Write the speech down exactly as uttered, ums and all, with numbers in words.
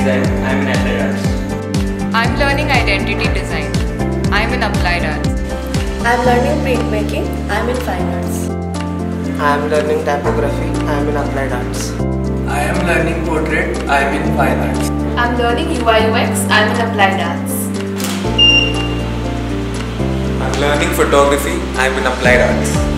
design. I am in applied arts. I'm learning identity design. I'm in applied arts. I'm learning printmaking. I'm in fine arts. I am learning typography. I am in applied arts. I am learning portrait. I am in fine arts. I'm learning U I U X. I'm in applied arts. I'm learning photography. I'm in applied arts.